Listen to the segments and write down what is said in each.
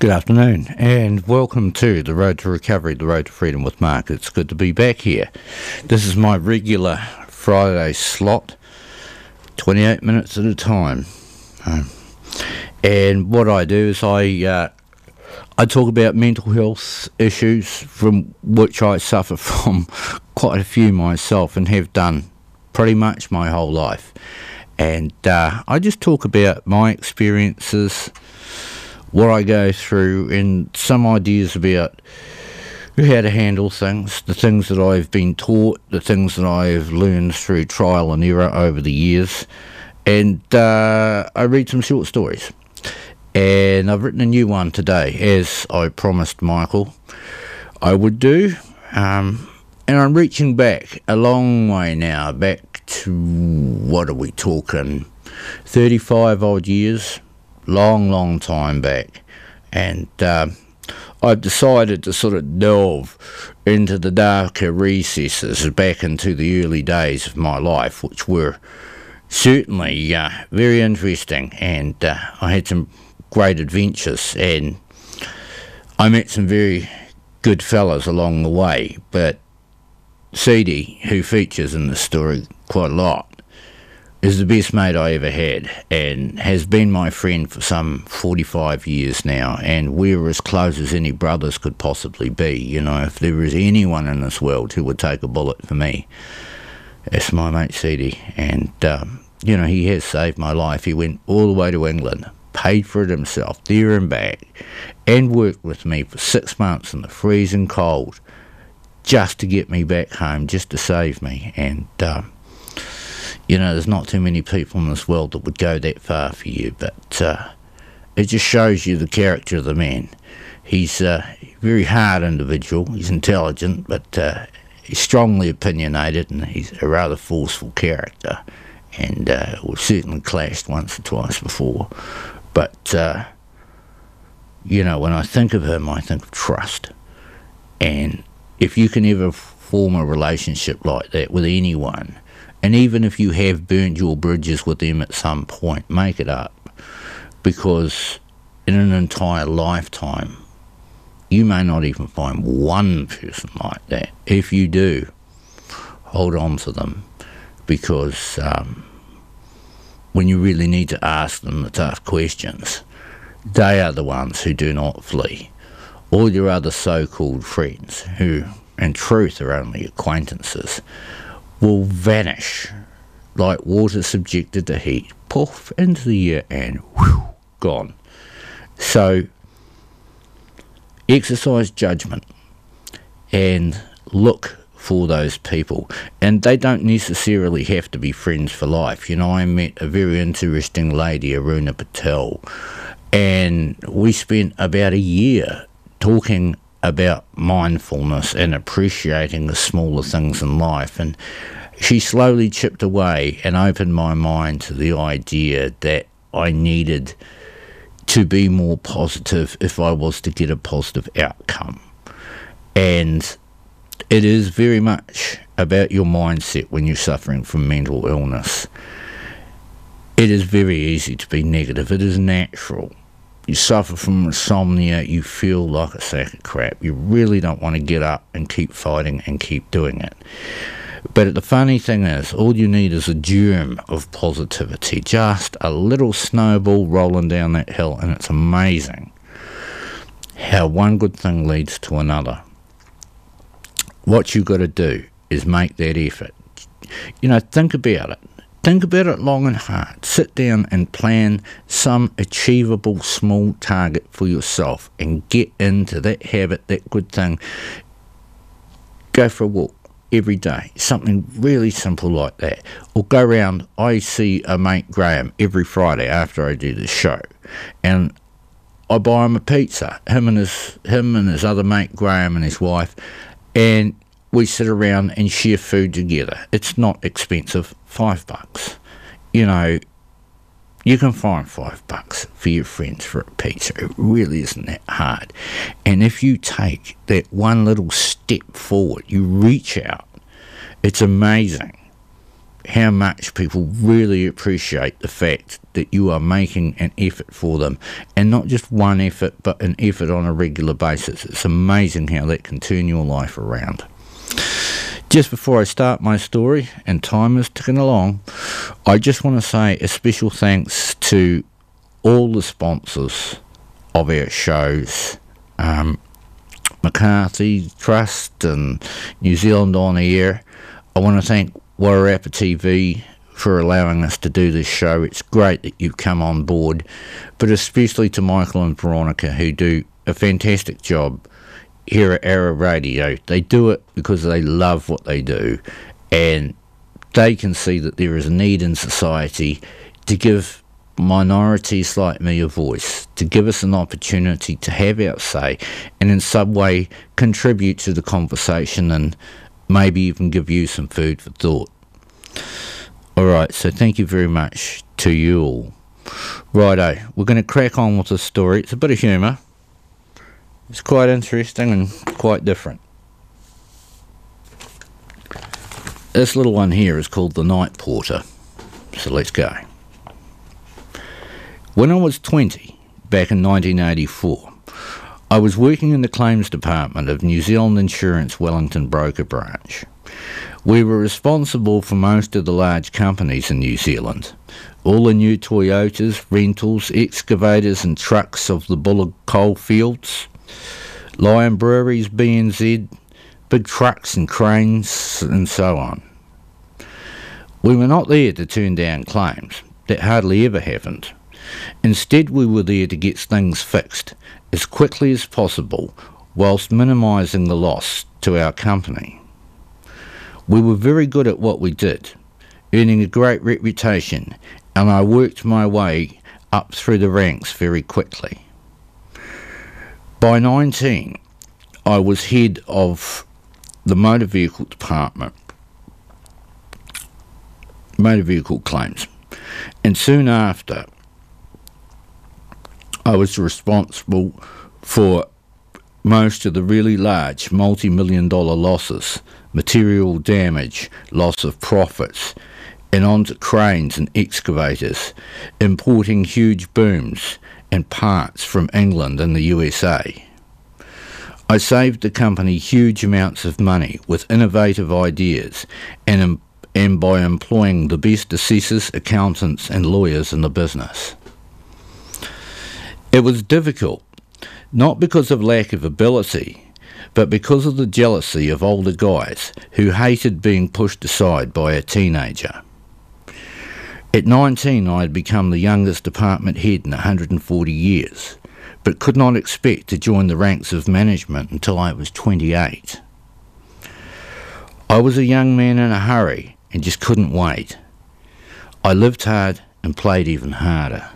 Good afternoon, and welcome to The Road to Recovery, The Road to Freedom with Mark. It's good to be back here. This is my regular Friday slot, 28 minutes at a time. And what I do is I talk about mental health issues, from which I suffer from quite a few myself and have done pretty much my whole life. And I just talk about my experiences, what I go through, and some ideas about how to handle things, the things that I've been taught, the things that I've learned through trial and error over the years. And I read some short stories. And I've written a new one today, as I promised Michael I would do. And I'm reaching back a long way now, back to, what are we talking, 35 odd years, long time back. And I've decided to sort of delve into the darker recesses back into the early days of my life, which were certainly very interesting, and I had some great adventures, and I met some very good fellas along the way. But CD, who features in the story quite a lot, is the best mate I ever had, and has been my friend for some 45 years now, and we're as close as any brothers could possibly be. You know, if there was anyone in this world who would take a bullet for me, it's my mate CD. And you know, he has saved my life. He went all the way to England, paid for it himself, there and back, and worked with me for 6 months in the freezing cold, just to get me back home, just to save me. And you know, there's not too many people in this world that would go that far for you, but it just shows you the character of the man. He's a very hard individual. He's intelligent, but he's strongly opinionated, and he's a rather forceful character. And we've certainly clashed once or twice before. But, you know, when I think of him, I think of trust. And if you can ever form a relationship like that with anyone, and even if you have burnt your bridges with them at some point, make it up. Because in an entire lifetime, you may not even find one person like that. If you do, hold on to them. Because when you really need to ask them the tough questions, they are the ones who do not flee. All your other so-called friends, who in truth are only acquaintances, will vanish like water subjected to heat, poof, into the air, and whew, gone. So exercise judgment and look for those people, and they don't necessarily have to be friends for life. You know, I met a very interesting lady, Aruna Patel, and we spent about a year talking about mindfulness and appreciating the smaller things in life, and she slowly chipped away and opened my mind to the idea that I needed to be more positive if I was to get a positive outcome. And it is very much about your mindset when you're suffering from mental illness. It is very easy to be negative. It is natural. You suffer from insomnia, you feel like a sack of crap. You really don't want to get up and keep fighting and keep doing it. But the funny thing is, all you need is a germ of positivity, just a little snowball rolling down that hill, and it's amazing how one good thing leads to another. What you've got to do is make that effort. You know, think about it. Think about it long and hard. Sit down and plan some achievable small target for yourself and get into that habit, that good thing. Go for a walk every day, something really simple like that. Or go round. I see a mate Graham every Friday after I do the show, and I buy him a pizza, him and his other mate Graham and his wife, and we sit around and share food together. It's not expensive, $5. You know, you can find $5 for your friends for a pizza. It really isn't that hard. And if you take that one little step forward, you reach out, it's amazing. how much people really appreciate the fact that you are making an effort for them, and not just one effort, but an effort on a regular basis. It's amazing how that can turn your life around. Just before I start my story, and time is ticking along, I just want to say a special thanks to all the sponsors of our shows, McCarthy Trust and New Zealand On Air. I want to thank Wairarapa TV for allowing us to do this show. It's great that you've come on board, but especially to Michael and Veronica, who do a fantastic job here at Arrow Radio. They do it because they love what they do, and they can see that there is a need in society to give minorities like me a voice, to give us an opportunity to have our say, and in some way contribute to the conversation and maybe even give you some food for thought. Alright, so thank you very much to you all. Righto, we're going to crack on with the story. It's a bit of humour. It's quite interesting and quite different. This little one here is called The Night Porter. So let's go. When I was 20, back in 1984, I was working in the claims department of New Zealand Insurance Wellington Broker Branch. We were responsible for most of the large companies in New Zealand. All the new Toyotas, rentals, excavators and trucks of the Bullard coal fields, Lion Breweries, BNZ, big trucks and cranes and so on. We were not there to turn down claims. That hardly ever happened. Instead, we were there to get things fixed as quickly as possible whilst minimising the loss to our company. We were very good at what we did, earning a great reputation, and I worked my way up through the ranks very quickly. By 19, I was head of the motor vehicle department, motor vehicle claims, and soon after, I was responsible for most of the really large multi-million-dollar losses, material damage, loss of profits, and onto cranes and excavators, importing huge booms and parts from England and the USA. I saved the company huge amounts of money with innovative ideas and by employing the best assessors, accountants and lawyers in the business. It was difficult, not because of lack of ability, but because of the jealousy of older guys who hated being pushed aside by a teenager. At 19, I had become the youngest department head in 140 years, but could not expect to join the ranks of management until I was 28. I was a young man in a hurry and just couldn't wait. I lived hard and played even harder.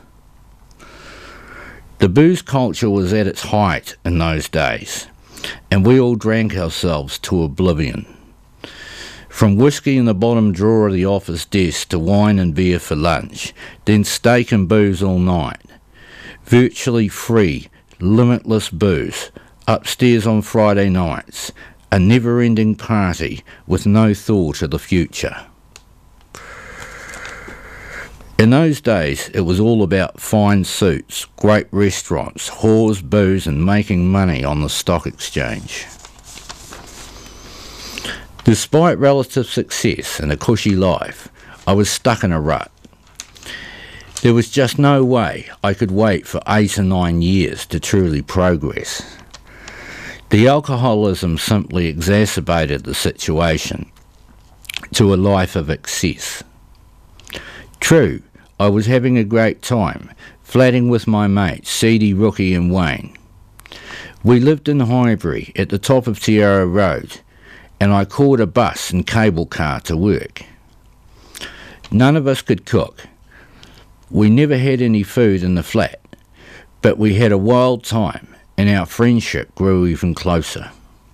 The booze culture was at its height in those days, and we all drank ourselves to oblivion. From whiskey in the bottom drawer of the office desk to wine and beer for lunch, then steak and booze all night. Virtually free, limitless booze, upstairs on Friday nights, a never-ending party with no thought of the future. In those days, it was all about fine suits, great restaurants, whores, booze, and making money on the stock exchange. Despite relative success and a cushy life, I was stuck in a rut. There was just no way I could wait for 8 or 9 years to truly progress. The alcoholism simply exacerbated the situation to a life of excess. True, I was having a great time, flatting with my mates, Seedy, Rookie and Wayne. We lived in Highbury at the top of Te Ara Road, and I caught a bus and cable car to work. None of us could cook. We never had any food in the flat, but we had a wild time, and our friendship grew even closer.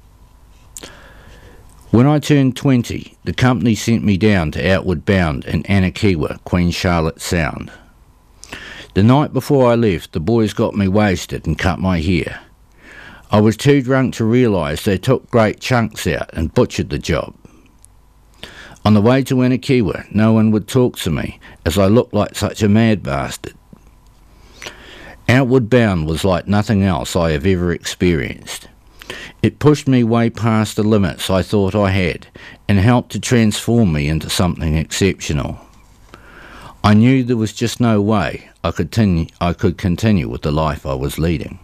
When I turned 20, the company sent me down to Outward Bound in Anakiwa, Queen Charlotte Sound. The night before I left, the boys got me wasted and cut my hair. I was too drunk to realise they took great chunks out and butchered the job. On the way to Anakiwa, no one would talk to me, as I looked like such a mad bastard. Outward Bound was like nothing else I have ever experienced. It pushed me way past the limits I thought I had, and helped to transform me into something exceptional. I knew there was just no way I could continue with the life I was leading.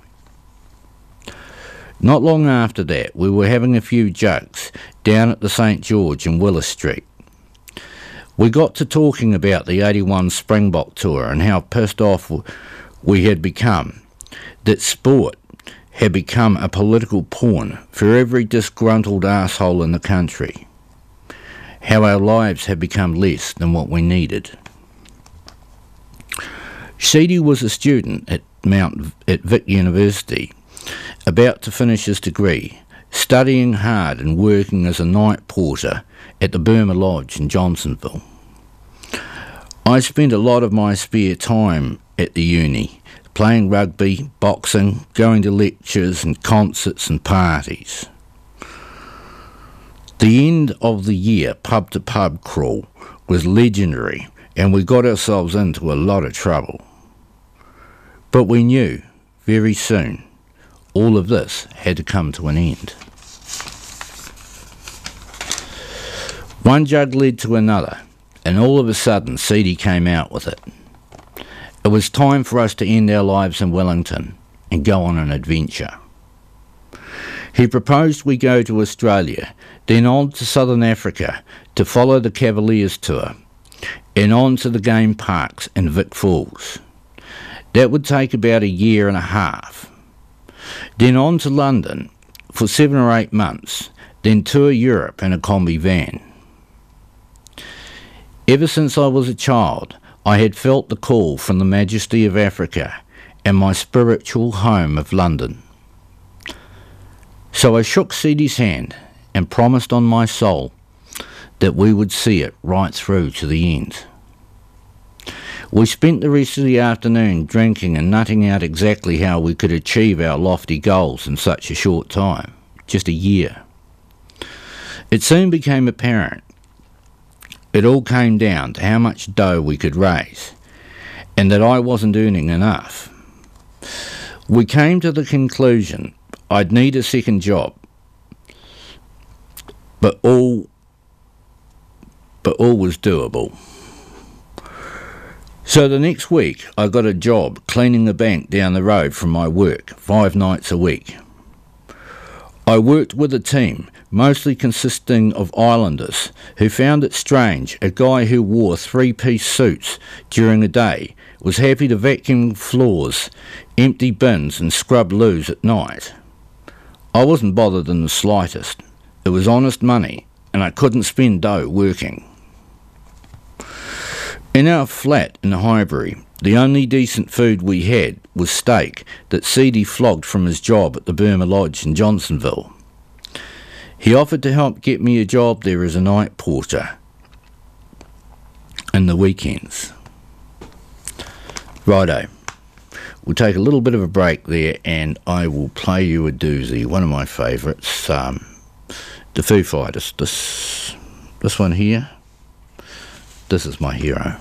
Not long after that, we were having a few jokes down at the St George in Willis Street. We got to talking about the 81 Springbok tour and how pissed off we had become, that sport had become a political pawn for every disgruntled asshole in the country, how our lives had become less than what we needed. Sheedy was a student at Vic University, about to finish his degree, studying hard and working as a night porter at the Burma Lodge in Johnsonville. I spent a lot of my spare time at the uni, playing rugby, boxing, going to lectures and concerts and parties. The end of the year pub-to-pub crawl was legendary, and we got ourselves into a lot of trouble. But we knew, very soon, all of this had to come to an end. One jug led to another, and all of a sudden Seedy came out with it. It was time for us to end our lives in Wellington and go on an adventure. He proposed we go to Australia, then on to Southern Africa to follow the Cavaliers tour, and on to the game parks in Vic Falls. That would take about a year and a half. Then on to London for 7 or 8 months, then tour Europe in a combi van. Ever since I was a child, I had felt the call from the majesty of Africa and my spiritual home of London. So I shook Seedy's hand and promised on my soul that we would see it right through to the end. We spent the rest of the afternoon drinking and nutting out exactly how we could achieve our lofty goals in such a short time, just a year. It soon became apparent. It all came down to how much dough we could raise, and that I wasn't earning enough. We came to the conclusion I'd need a second job, but all was doable. So the next week I got a job cleaning the bank down the road from my work, 5 nights a week. I worked with a team, mostly consisting of islanders, who found it strange a guy who wore 3-piece suits during the day was happy to vacuum floors, empty bins and scrub loos at night. I wasn't bothered in the slightest. It was honest money, and I couldn't spend dough working. In our flat in Highbury, the only decent food we had was steak that Seedy flogged from his job at the Burma Lodge in Johnsonville. He offered to help get me a job there as a night porter in the weekends. Righto, we'll take a little bit of a break there and I will play you a doozy, one of my favourites, the Foo Fighters. This one here, this is my hero.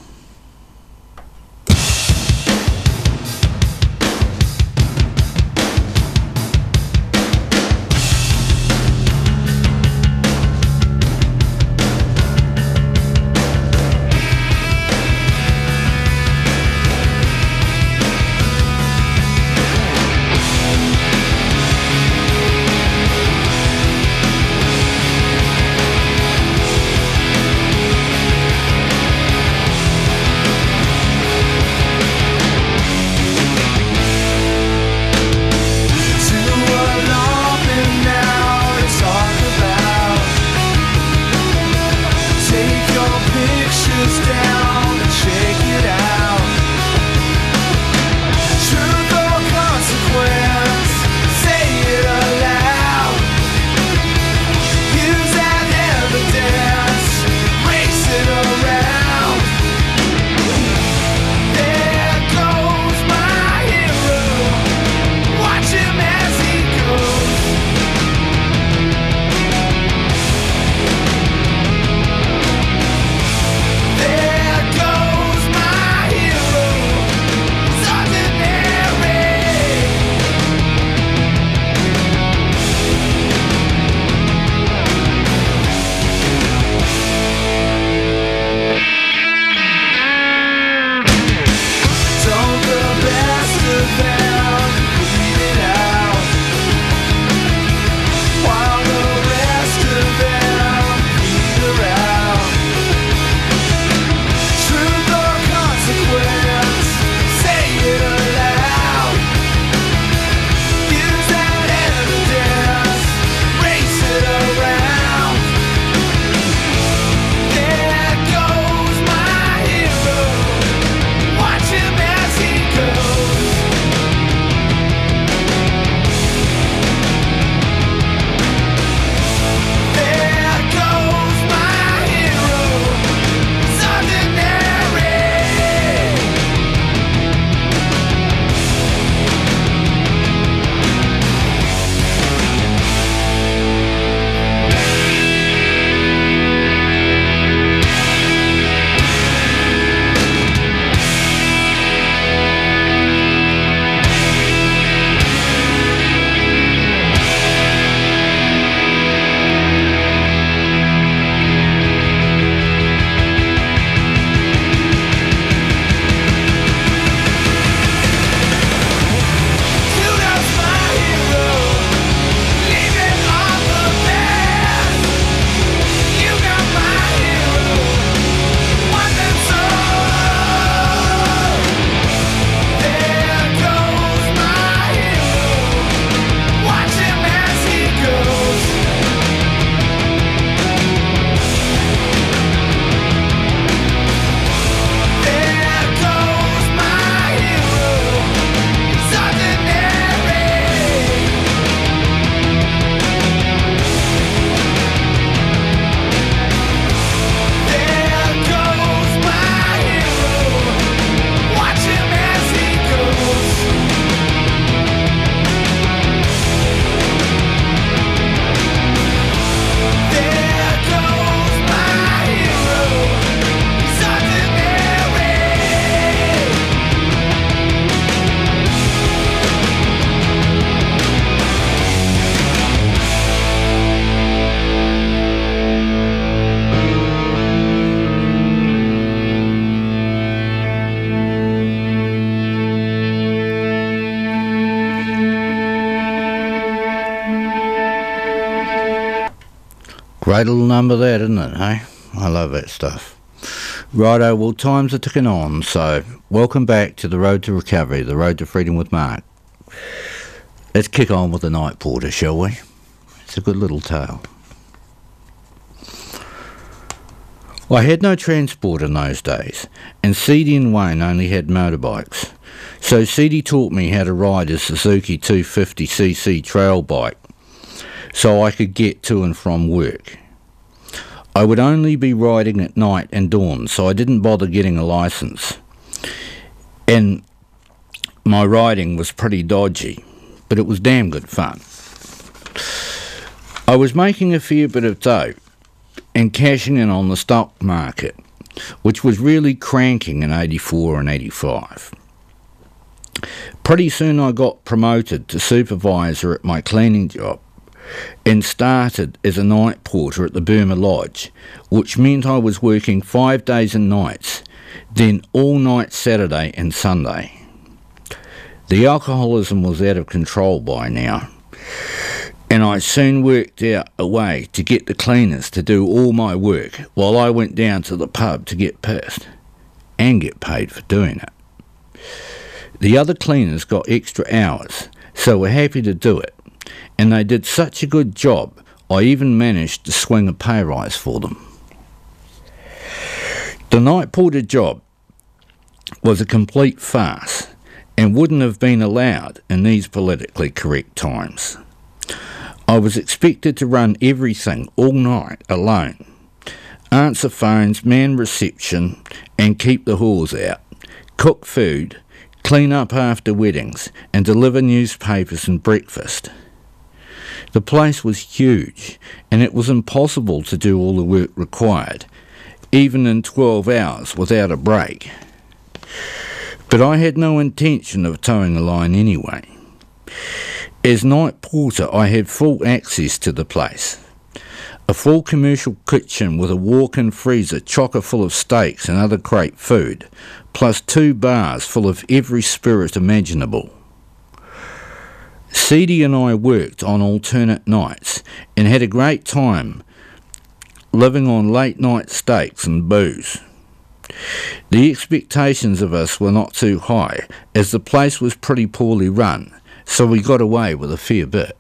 Great little number that, isn't it, hey? I love that stuff. Righto, well, times are ticking on, so welcome back to the Road to Recovery, the Road to Freedom with Mark. Let's kick on with the Night Porter, shall we? It's a good little tale. I had no transport in those days, and Seedy and Wayne only had motorbikes. So Seedy taught me how to ride a Suzuki 250cc trail bike so I could get to and from work. I would only be riding at night and dawn, so I didn't bother getting a licence. And my riding was pretty dodgy, but it was damn good fun. I was making a fair bit of dough and cashing in on the stock market, which was really cranking in 84 and 85. Pretty soon I got promoted to supervisor at my cleaning job and started as a night porter at the Burma Lodge, which meant I was working 5 days and nights, then all night Saturday and Sunday. The alcoholism was out of control by now, and I soon worked out a way to get the cleaners to do all my work while I went down to the pub to get pissed and get paid for doing it. The other cleaners got extra hours, so were happy to do it, and they did such a good job I even managed to swing a pay rise for them. The night porter job was a complete farce and wouldn't have been allowed in these politically correct times. I was expected to run everything all night alone, answer phones, man reception, and keep the whores out, cook food, clean up after weddings, and deliver newspapers and breakfast. The place was huge, and it was impossible to do all the work required, even in 12 hours without a break. But I had no intention of towing a line anyway. As night porter, I had full access to the place. A full commercial kitchen with a walk-in freezer chocker full of steaks and other great food, plus 2 bars full of every spirit imaginable. Seedy and I worked on alternate nights and had a great time living on late-night steaks and booze. The expectations of us were not too high, as the place was pretty poorly run, so we got away with a fair bit.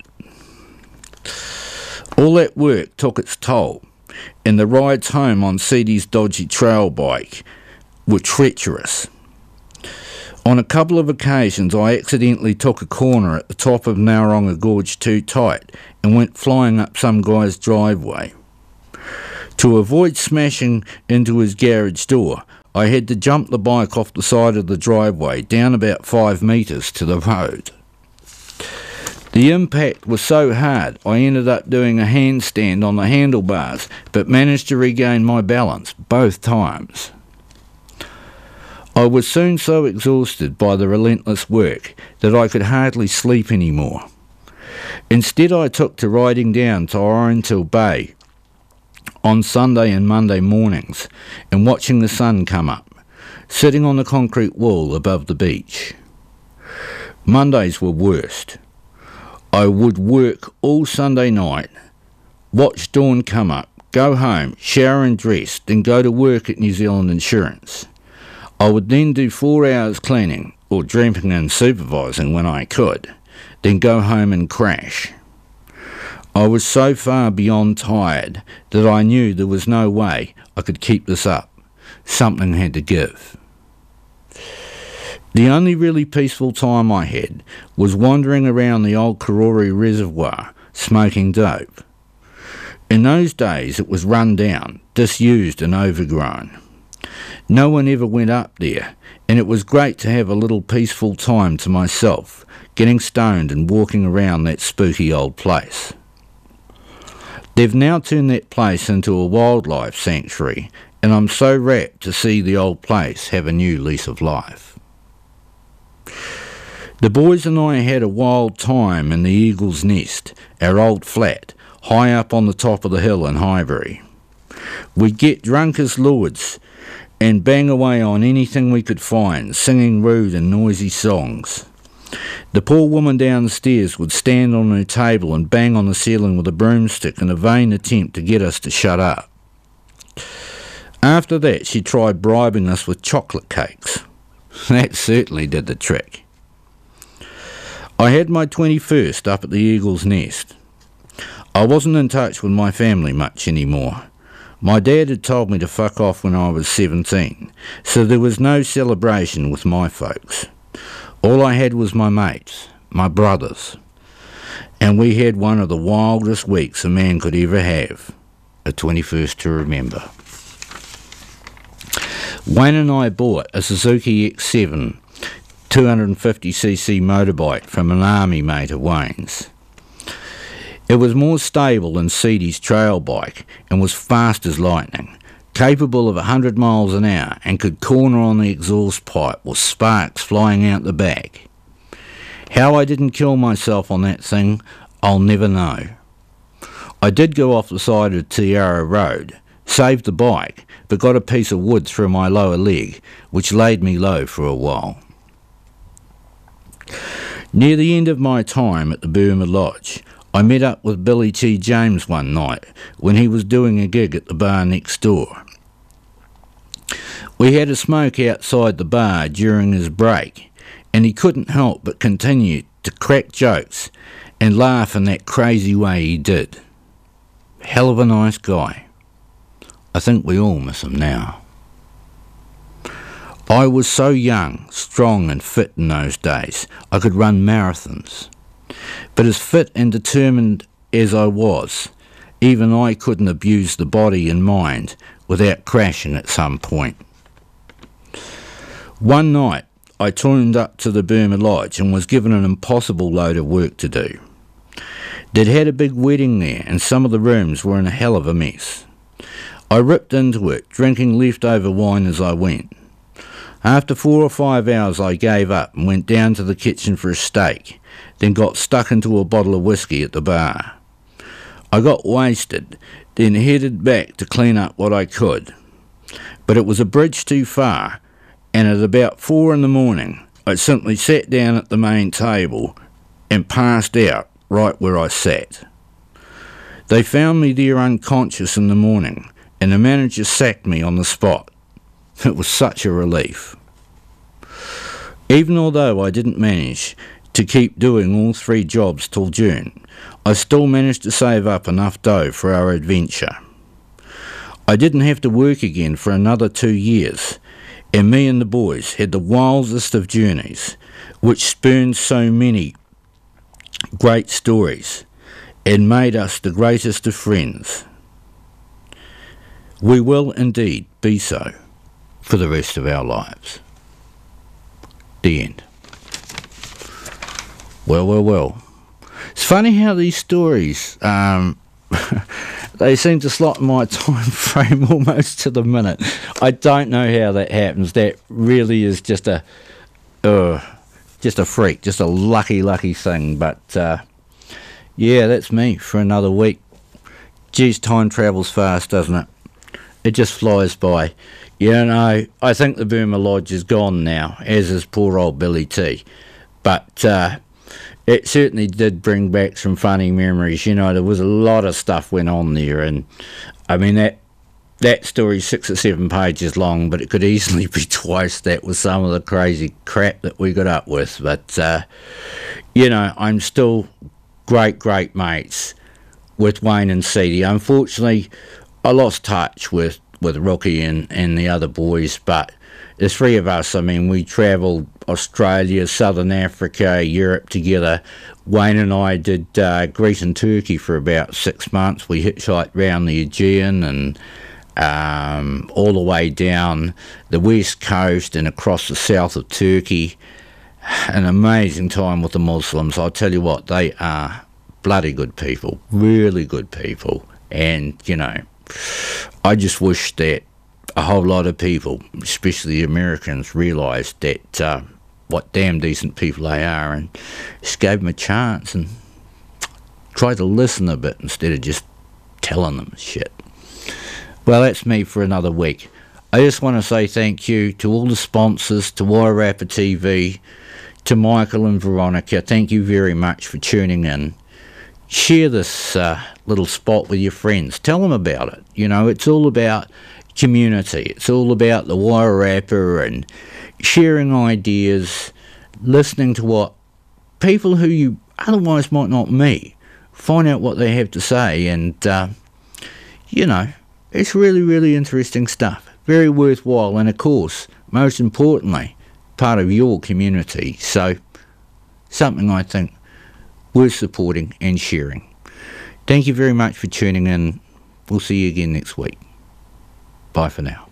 All that work took its toll, and the rides home on Seedy's dodgy trail bike were treacherous. On a couple of occasions I accidentally took a corner at the top of Nauronga Gorge too tight and went flying up some guy's driveway. To avoid smashing into his garage door, I had to jump the bike off the side of the driveway down about 5 metres to the road. The impact was so hard I ended up doing a handstand on the handlebars, but managed to regain my balance both times. I was soon so exhausted by the relentless work that I could hardly sleep anymore. Instead I took to riding down to Oriental Bay on Sunday and Monday mornings and watching the sun come up, sitting on the concrete wall above the beach. Mondays were worst. I would work all Sunday night, watch dawn come up, go home, shower and dress, then go to work at New Zealand Insurance. I would then do 4 hours cleaning, or drinking and supervising when I could, then go home and crash. I was so far beyond tired that I knew there was no way I could keep this up. Something had to give. The only really peaceful time I had was wandering around the old Karori Reservoir, smoking dope. In those days it was run down, disused and overgrown. No one ever went up there, and it was great to have a little peaceful time to myself, getting stoned and walking around that spooky old place. They've now turned that place into a wildlife sanctuary, and I'm so rapt to see the old place have a new lease of life. The boys and I had a wild time in the Eagle's Nest, our old flat, high up on the top of the hill in Highbury. We'd get drunk as lords and bang away on anything we could find, singing rude and noisy songs. The poor woman downstairs would stand on her table and bang on the ceiling with a broomstick in a vain attempt to get us to shut up. After that, she tried bribing us with chocolate cakes. That certainly did the trick. I had my 21st up at the Eagle's Nest. I wasn't in touch with my family much anymore. My dad had told me to fuck off when I was 17, so there was no celebration with my folks. All I had was my mates, my brothers, and we had one of the wildest weeks a man could ever have, a 21st to remember. Wayne and I bought a Suzuki X7 250cc motorbike from an army mate of Wayne's. It was more stable than Seedy's trail bike and was fast as lightning, capable of 100 miles an hour, and could corner on the exhaust pipe with sparks flying out the back. How I didn't kill myself on that thing, I'll never know. I did go off the side of Tiara Road, saved the bike, but got a piece of wood through my lower leg, which laid me low for a while. Near the end of my time at the Burma Lodge, I met up with Billy T. James one night when he was doing a gig at the bar next door. We had a smoke outside the bar during his break, and he couldn't help but continue to crack jokes and laugh in that crazy way he did. Hell of a nice guy. I think we all miss him now. I was so young, strong and fit in those days, I could run marathons. But as fit and determined as I was, even I couldn't abuse the body and mind without crashing at some point. One night, I turned up to the Burma Lodge and was given an impossible load of work to do. They'd had a big wedding there, and some of the rooms were in a hell of a mess. I ripped into it, drinking leftover wine as I went. After 4 or 5 hours I gave up and went down to the kitchen for a steak, then got stuck into a bottle of whiskey at the bar. I got wasted, then headed back to clean up what I could. But it was a bridge too far, and at about 4 in the morning I simply sat down at the main table and passed out right where I sat. They found me there unconscious in the morning, and the manager sacked me on the spot. It was such a relief. Even although I didn't manage to keep doing all 3 jobs till June, I still managed to save up enough dough for our adventure. I didn't have to work again for another 2 years, and me and the boys had the wildest of journeys, which spurned so many great stories and made us the greatest of friends. We will indeed be so for the rest of our lives. The end. Well. It's funny how these stories, they seem to slot in my time frame almost to the minute. I don't know how that happens. That really is just a freak, just a lucky thing. But yeah, that's me for another week. Geez, time travels fast, doesn't it? It just flies by. You know, I think the Burma Lodge is gone now, as is poor old Billy T. But it certainly did bring back some funny memories. You know, there was a lot of stuff went on there, and I mean that story's 6 or 7 pages long, but it could easily be twice that with some of the crazy crap that we got up with. But you know, I'm still great mates with Wayne and Seedy. Unfortunately, I lost touch with Rookie and the other boys, but the 3 of us, I mean, we travelled Australia, Southern Africa, Europe together. Wayne and I did Greece and Turkey for about 6 months. We hitchhiked round the Aegean and all the way down the west coast and across the south of Turkey. An amazing time with the Muslims. I'll tell you what, they are bloody good people, really good people. And, you know, I just wish that a whole lot of people, especially the Americans, realised that what damn decent people they are, and just gave them a chance and tried to listen a bit instead of just telling them shit. Well, that's me for another week. I just want to say thank you to all the sponsors, to Wairarapa TV, To Michael and Veronica, thank you very much for tuning in. Share this little spot with your friends. Tell them about it. You know, it's all about community. It's all about the Wairarapa and sharing ideas, listening to what people who you otherwise might not meet, find out what they have to say, and, you know, it's really, really interesting stuff. Very worthwhile, and of course, most importantly, part of your community. So, something I think worth supporting and sharing. Thank you very much for tuning in. We'll see you again next week. Bye for now.